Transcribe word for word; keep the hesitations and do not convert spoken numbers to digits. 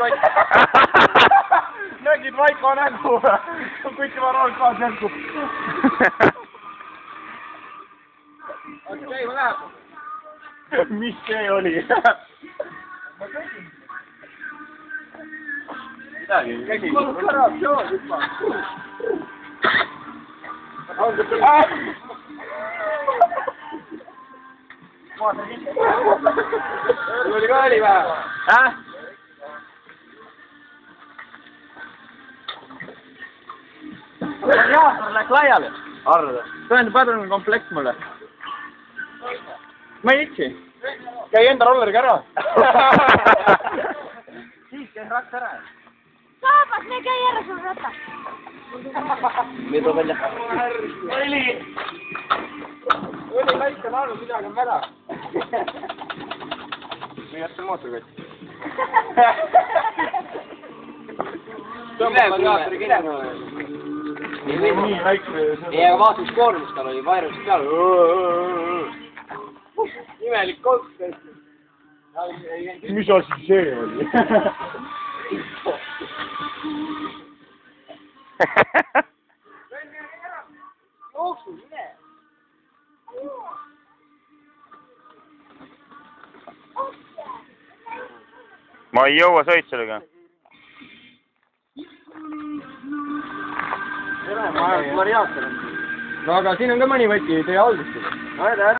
kott. Nägid Vaiko nägu. Kutivarool kaas nägu. Okei, ma läheb. Mis see oli? Ma käsin. Midagi, käsin. Mul kõrab jood juba. Tuli ka oli vähe? Häh? Jaaser läks laiali. Arvada. Tõendu padruni komplekt mulle. Ma ei itsi. Käi enda rolleriga ära. Siis käi raks ära. Saabas, me käi ära sul rata. Mida välja? Oli! Oli väike laulu, midagi on mäda. Või jätta mootorkott. Tõmbab radiaatori kinni. Nii väike. Ei, aga vaata, mis koormus tal oli, vairus peal. Imelik kolk. Mis asi see oli? Jooksu, mine! Ma ei jõua sõitsuliga. Tere, ma arvan, et variaator on. No aga siin on ka mõni võti, tee algust.